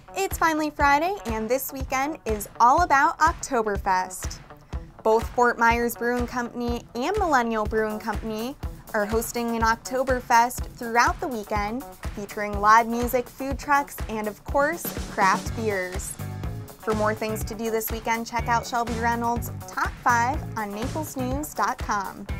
It's finally Friday, and this weekend is all about Oktoberfest. Both Fort Myers Brewing Company and Millennial Brewing Company are hosting an Oktoberfest throughout the weekend, featuring live music, food trucks, and of course, craft beers. For more things to do this weekend, check out Shelby Reynolds' Top 5 on naplesnews.com.